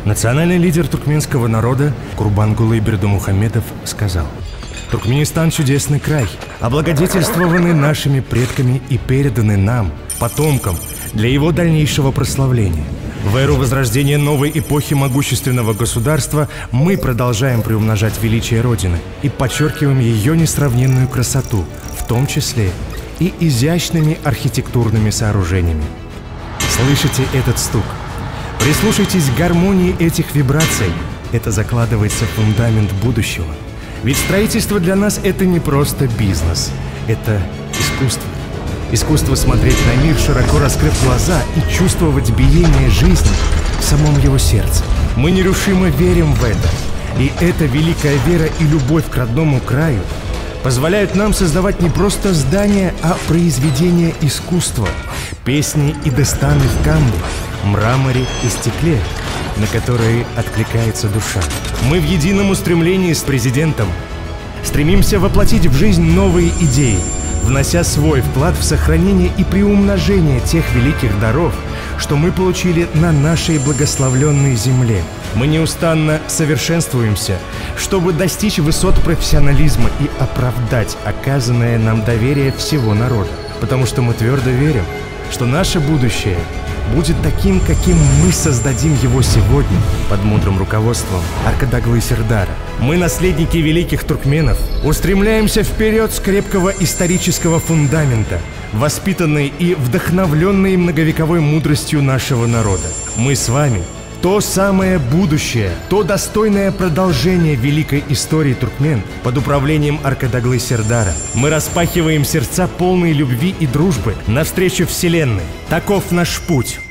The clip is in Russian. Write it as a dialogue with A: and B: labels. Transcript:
A: Национальный лидер туркменского народа Курбангулы Бердымухамедов сказал: «Туркменистан – чудесный край, облагодетельствованный нашими предками и переданный нам, потомкам, для его дальнейшего прославления. В эру возрождения новой эпохи могущественного государства мы продолжаем приумножать величие Родины и подчеркиваем ее несравненную красоту, в том числе и изящными архитектурными сооружениями». Слышите этот стук? Прислушайтесь к гармонии этих вибраций. Это закладывается в фундамент будущего. Ведь строительство для нас – это не просто бизнес, это искусство. Искусство смотреть на мир, широко раскрыв глаза, и чувствовать биение жизни в самом его сердце. Мы нерушимо верим в это. И эта великая вера и любовь к родному краю позволяют нам создавать не просто здания, а произведения искусства, песни и дастаны в камне, мраморе и стекле, на которые откликается душа. Мы в едином устремлении с президентом стремимся воплотить в жизнь новые идеи, внося свой вклад в сохранение и приумножение тех великих даров, что мы получили на нашей благословленной земле. Мы неустанно совершенствуемся, чтобы достичь высот профессионализма и оправдать оказанное нам доверие всего народа. Потому что мы твердо верим, что наше будущее будет таким, каким мы создадим его сегодня под мудрым руководством Аркадаглы Сердара. Мы, наследники великих туркменов, устремляемся вперед с крепкого исторического фундамента, воспитанные и вдохновленные многовековой мудростью нашего народа. Мы с вами – то самое будущее, то достойное продолжение великой истории туркмен под управлением Аркадаглы Сердара. Мы распахиваем сердца, полные любви и дружбы, навстречу Вселенной. Таков наш путь.